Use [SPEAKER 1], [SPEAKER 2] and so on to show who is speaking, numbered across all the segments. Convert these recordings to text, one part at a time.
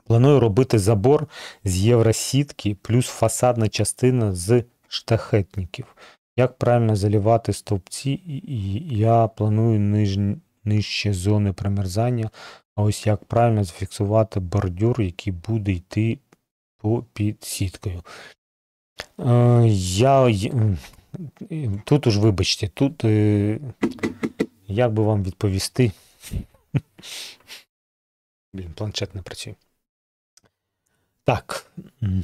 [SPEAKER 1] Планую робити забор з євросітки плюс фасадна частина з штахетників. Як правильно залівати стовпці? Я планую нижче зони промерзання, а ось як правильно зафіксувати бордюр, який буде йти під сіткою. Тут уж вибачте, тут як би вам відповісти? Планшет не працює. Так.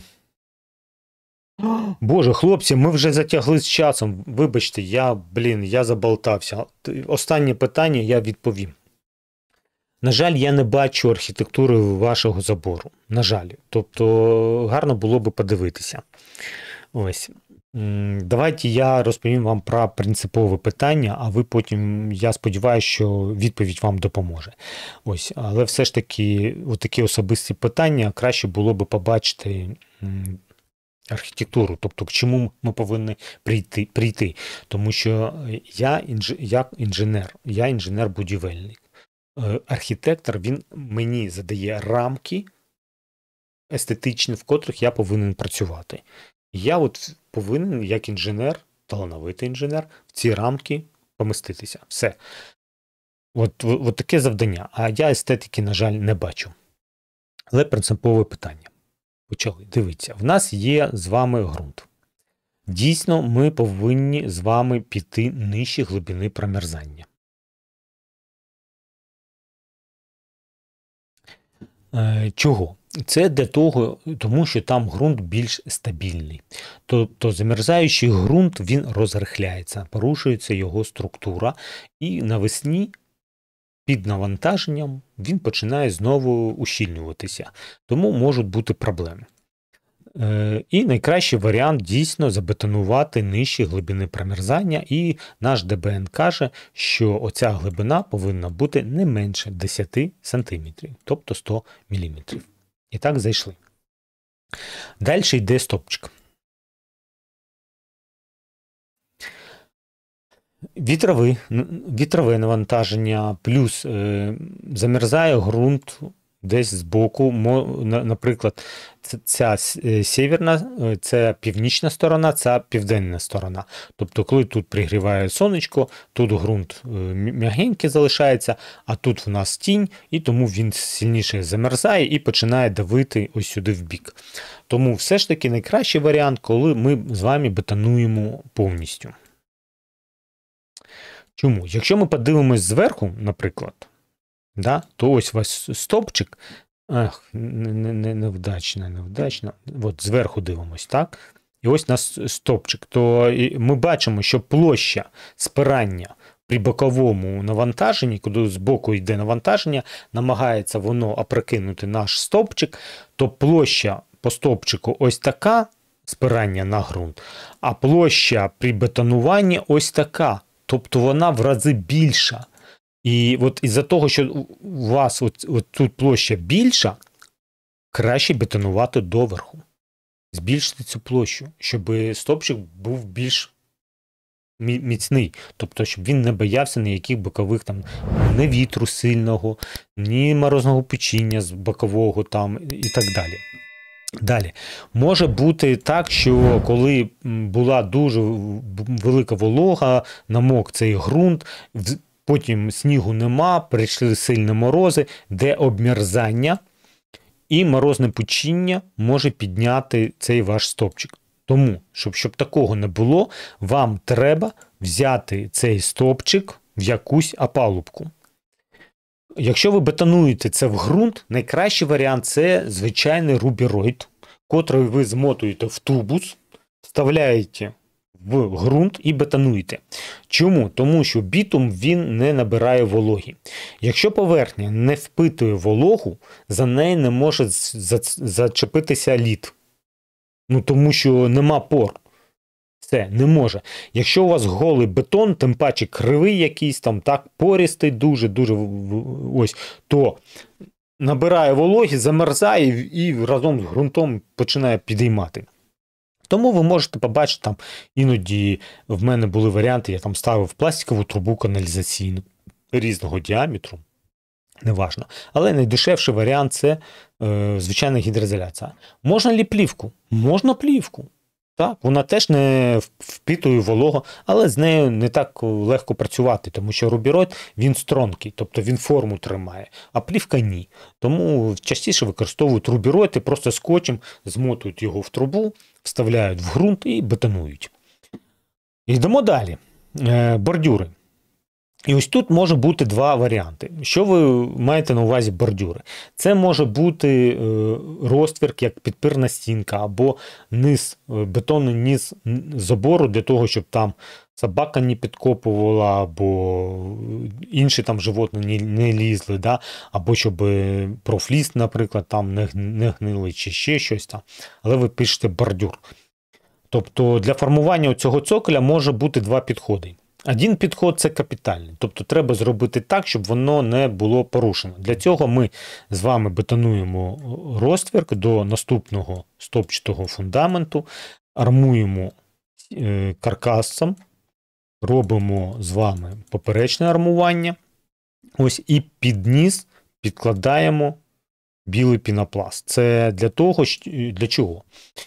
[SPEAKER 1] Боже, хлопці, ми вже затягли з часом. Вибачте, я заболтався. Останнє питання я відповім. На жаль, я не бачу архітектури вашого забору. На жаль. Тобто, гарно було би подивитися. Ось. Давайте я розповім вам про принципове питання, а ви потім, я сподіваюся, що відповідь вам допоможе. Ось. Але все ж таки, такі особисті питання краще було би побачити архітектуру, тобто к чому ми повинні прийти. Тому що я інженер-будівельник. Архітектор, він мені задає рамки естетичні, в котрих я повинен працювати. Я повинен, як інженер, талановитий інженер, в ці рамки поміститися. Все. От таке завдання. А я естетики, на жаль, не бачу. Але принципове питання. Почали. Дивіться, в нас є з вами ґрунт. Дійсно, ми повинні з вами піти нижче глибини промерзання. Чого? Це для того, тому що там ґрунт більш стабільний. Тобто замерзаючий ґрунт, він розрихляється, порушується його структура, і навесні під навантаженням він починає знову ущільнюватися. Тому можуть бути проблеми. І найкращий варіант дійсно забетонувати нижчі глибини промерзання, і наш ДБН каже, що оця глибина повинна бути не менше 10 см, тобто 100 мм. І так зайшли. Далі йде стовпчик. Вітрове навантаження, плюс замерзає ґрунт десь збоку, наприклад, ця северна, це північна сторона, це південна сторона. Тобто, коли тут пригріває сонечко, тут ґрунт м'ягенький залишається, а тут в нас тінь, і тому він сильніше замерзає і починає давити ось сюди в бік. Тому все ж таки найкращий варіант, коли ми з вами бетонуємо повністю. Чому? Якщо ми подивимось зверху, наприклад, то ось у вас стовпчик, невдачно, от зверху дивимось, так? І ось у нас стовпчик, то ми бачимо, що площа спирання при боковому навантаженні, коли збоку йде навантаження, намагається воно опрокинути наш стовпчик, то площа по стовпчику ось така, спирання на ґрунт, а площа при бетонуванні ось така, тобто вона в рази більша. І от із-за того, що у вас тут площа більша, краще бетонувати доверху. Збільшити цю площу, щоб стовпчик був більш міцний. Тобто, щоб він не боявся ніяких бокових, ні вітру сильного, ні морозного печіння з бокового і так далі. Далі. Може бути так, що коли була дуже велика волога, намок цей ґрунт, потім снігу нема, прийшли сильні морози, де обмерзання, і морозне печіння може підняти цей ваш стовпчик. Тому, щоб такого не було, вам треба взяти цей стовпчик в якусь опалубку. Якщо ви бетонуєте це в ґрунт, найкращий варіант – це звичайний рубероїд, котрий ви змотуєте в тубус, вставляєте в ґрунт і бетонуєте. Чому? Тому що бітум, він не набирає вологі. Якщо поверхня не впитує вологу, за неї не може зачепитися лід. Тому що нема пор. Це не може. Якщо у вас голий бетон, тим паче кривий якийсь, пористий, дуже-дуже, то набирає вологі, замерзає і разом з ґрунтом починає підіймати. Тому ви можете побачити, іноді в мене були варіанти, я ставив пластикову трубу каналізаційну різного діаметру, неважно. Але найдешевший варіант – це звичайна гідроізоляція. Можна ли плівку? Можна плівку. Так, вона теж не впитує вологу, але з нею не так легко працювати, тому що рубіроїд, він стронкий, тобто він форму тримає, а плівка ні. Тому частіше використовують рубіроїд і просто скотчем змотують його в трубу, вставляють в ґрунт і бетонують. Йдемо далі. Бордюри. І ось тут може бути два варіанти. Що ви маєте на увазі бордюри? Це може бути розтвірк, як підпірна стінка, або низ, бетонний низ забору для того, щоб там собака не підкопувала, або інші там животні не лізли, да? Або щоб профліст, наприклад, там не гнили, чи ще щось там. Але ви пишете бордюр. Тобто для формування цього цоколя може бути два підходи. Один підход – це капітальний. Тобто треба зробити так, щоб воно не було порушено. Для цього ми з вами бетонуємо розтвірк до наступного стовпчатого фундаменту, армуємо каркасом, робимо з вами поперечне армування. Ось і під низ підкладаємо білий пінопласт. Це для того, для чого?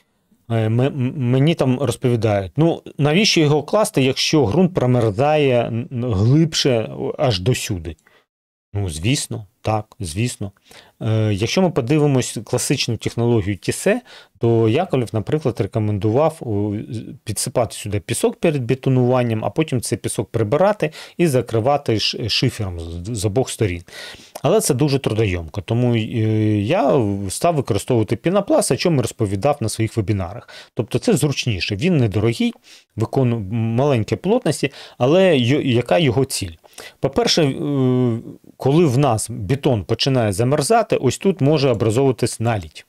[SPEAKER 1] Мені там розповідають, навіщо його класти, якщо ґрунт промерзає глибше аж досюди? Звісно, так, звісно. Якщо ми подивимось класичну технологію Тісе, то Яковлев, наприклад, рекомендував підсипати сюди пісок перед бетонуванням, а потім цей пісок прибирати і закривати шифером з обох сторін. Але це дуже трудоємко, тому я став використовувати пінопласт, о чому розповідав на своїх вебінарах. Тобто це зручніше, він недорогий, виконує маленькі плотності, але яка його ціль? По-перше, коли в нас бетон починає замерзати, ось тут може образовуватись налідь.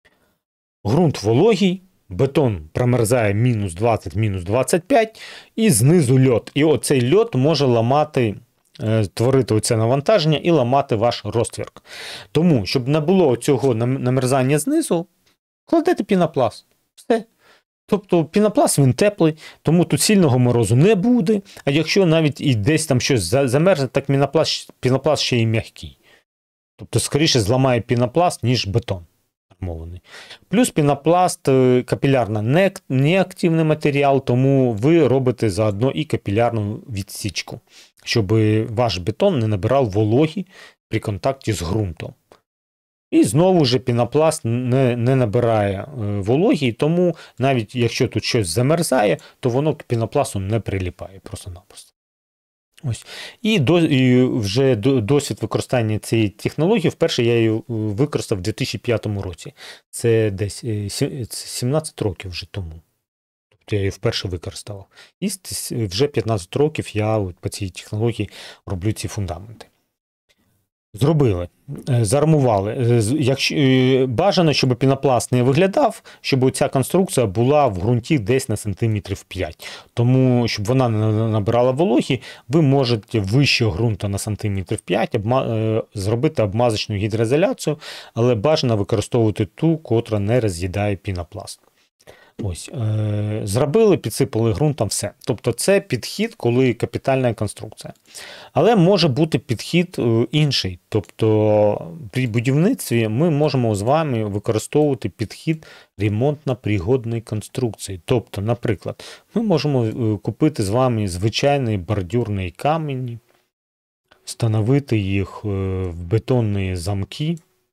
[SPEAKER 1] Ґрунт вологий, бетон промерзає мінус 20, мінус 25 і знизу льод. І оцей льод може ламати, творити оце навантаження і ламати ваш розтвірк. Тому, щоб не було цього намерзання знизу, кладете пінопласт. Все. Тобто пінопласт він теплий, тому тут сильного морозу не буде, а якщо навіть і десь там щось замерзне, так пінопласт ще й м'який. Тобто, скоріше зламає пінопласт, ніж бетон армований. Плюс пінопласт капілярно неактивний матеріал, тому ви робите заодно і капілярну відсічку, щоб ваш бетон не набирав вологі при контакті з ґрунтом. І знову ж пінопласт не набирає вологі, тому навіть якщо тут щось замерзає, то воно к пінопласту не приліпає просто-напросто. Ось. І вже досвід використання цієї технології, вперше я її використав у 2005 році. Це десь 17 років вже тому. Тобто я її вперше використав. І вже 15 років я по цій технології роблю ці фундаменти. Зробили, заармували. Бажано, щоб пінопласт не виглядав, щоб ця конструкція була в ґрунті десь на сантиметрів 5. Тому, щоб вона не набирала вологі, ви можете вище ґрунту на сантиметрів 5 зробити обмазочну гідроізоляцію, але бажано використовувати ту, котра не роз'їдає пінопласт. Ось, зробили, підсипали ґрунтом, все. Тобто це підхід, коли капітальна конструкція. Але може бути підхід інший. Тобто при будівництві ми можемо з вами використовувати підхід ремонтно-пригодної конструкції. Тобто, наприклад, ми можемо купити з вами звичайний бордюрний камінь, встановити їх в бетонні замки,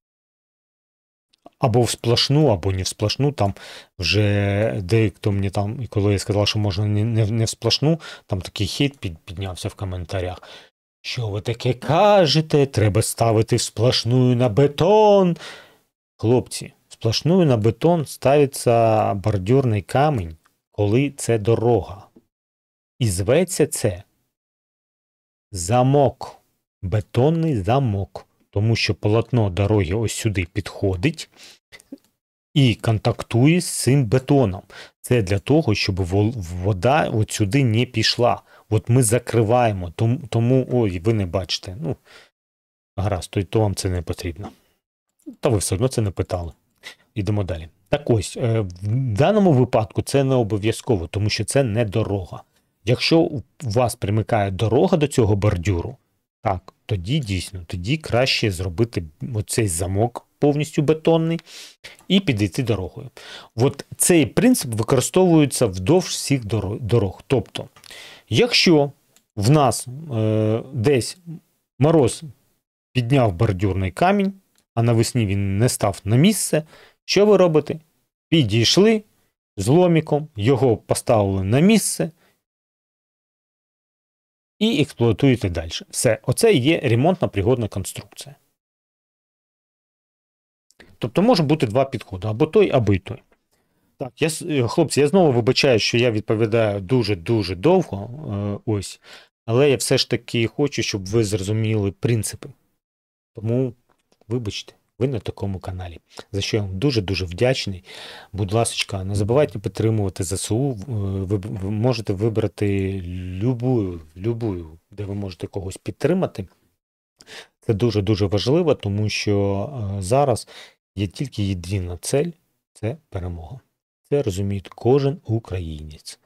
[SPEAKER 1] або в сплошну, або не в сплошну, там вже дехто мені там, коли я сказав, що можна не в сплошну, там такий хейт піднявся в коментарях. Що ви таке кажете? Треба ставити сплошну на бетон. Хлопці, сплошну на бетон ставиться бордюрний камінь, коли це дорога. І зветься це замок, бетонний замок. Тому що полотно дороги ось сюди підходить і контактує з цим бетоном. Це для того, щоб вода от сюди не пішла. От ми закриваємо, тому, ой, ви не бачите. Гаразд, то вам це не потрібно. Та ви все одно це не питали. Йдемо далі. Так ось, в даному випадку це не обов'язково, тому що це не дорога. Якщо у вас примикає дорога до цього бордюру, Так, тоді дійсно, тоді краще зробити оцей замок повністю бетонний і підійти дорогою. От цей принцип використовується вдовж всіх дорог. Тобто, якщо в нас десь мороз підняв бордюрний камінь, а навесні він не став на місце, що ви робите? Підійшли з ломіком, його поставили на місце і експлуатуєте далі. Все, оце є ремонтно-пригодна конструкція. Тобто може бути два підходи, або той, або й той. Так, хлопці, я знову вибачаю, що я відповідаю дуже-дуже довго, ось, але я все ж таки хочу, щоб ви зрозуміли принципи. Тому, вибачте, ви на такому каналі, за що я вам дуже-дуже вдячний. Будь ласка, не забувайте підтримувати ЗСУ, ви можете вибрати любую, де ви можете когось підтримати. Це дуже-дуже важливо, тому що зараз є тільки єдина цель – це перемога. Це розуміє кожен українець.